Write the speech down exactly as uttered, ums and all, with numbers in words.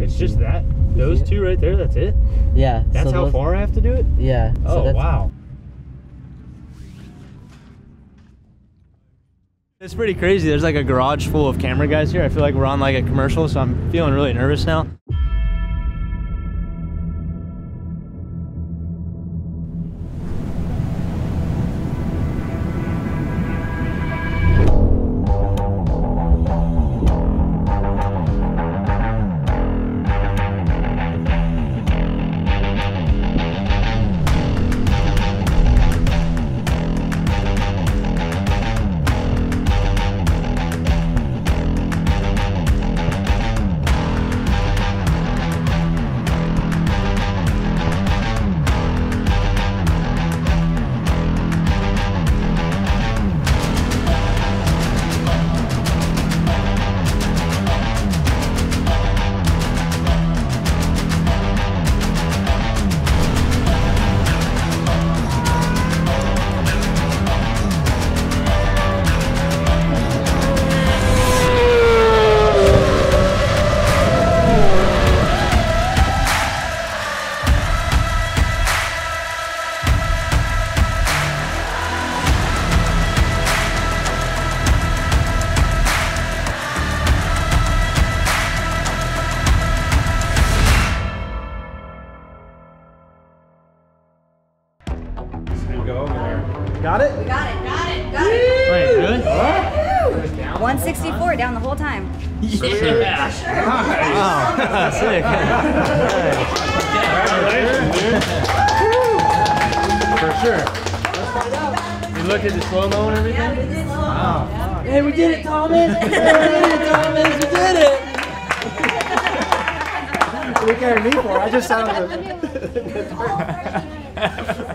It's just that? Those two right there, that's it? Yeah. That's so how those, far I have to do it? Yeah. Oh, so wow. It's pretty crazy. There's like a garage full of camera guys here. I feel like we're on like a commercial, so I'm feeling really nervous now. Got it? We got it, got it, got it. Wait, really? What? one sixty-four down the whole time. Yeah. Wow. That's sick. For sure. You looked at the slow-mo and everything? Yeah, we did. Wow. Hey, we did it, Thomas! We did it, Thomas! We did it! What are you carrying me for? I just sat on the...